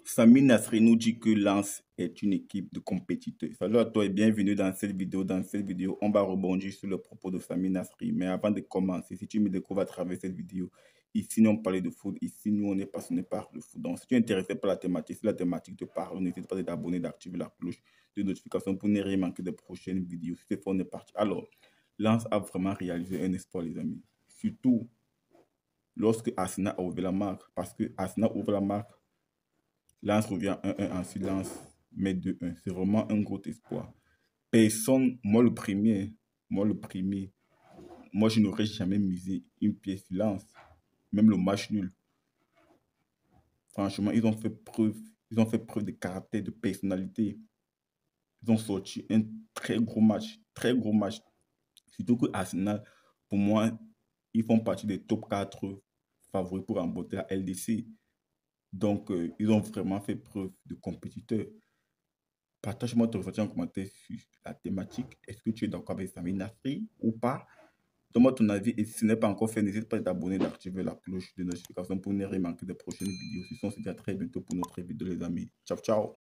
Sami Nasri nous dit que Lens est une équipe de compétiteurs. Salut à toi et bienvenue dans cette vidéo. Dans cette vidéo, on va rebondir sur le propos de Sami Nasri. Mais avant de commencer, si tu me découvres à travers cette vidéo, ici nous on parle de foot, ici nous on est passionné par le foot. Donc si tu es intéressé par la thématique, si la thématique te parle, n'hésite pas à t'abonner, d'activer la cloche de notification pour ne rien manquer des prochaines vidéos. Si c'est fait, on est parti. Alors, Lens a vraiment réalisé un espoir, les amis. Surtout lorsque Arsenal a ouvert la marque. Parce que Arsenal ouvre la marque, Lens revient 1-1 en silence, mais 2-1. C'est vraiment un gros espoir. Personne, moi le premier, moi je n'aurais jamais misé une pièce sur Lens. Même le match nul. Franchement, ils ont fait preuve de caractère, de personnalité. Ils ont sorti un très gros match, très gros match. Surtout que Arsenal, pour moi, ils font partie des top 4 favoris pour remporter la LDC. Donc, ils ont vraiment fait preuve de compétiteurs. Partage-moi ton ressenti en commentaire sur la thématique. Est-ce que tu es d'accord avec Sami Nasri ou pas? Donne-moi ton avis et si ce n'est pas encore fait, n'hésite pas à t'abonner et d'activer la cloche de notification pour ne rien manquer des prochaines vidéos. Si on se dit à très bientôt pour notre vidéo les amis. Ciao, ciao!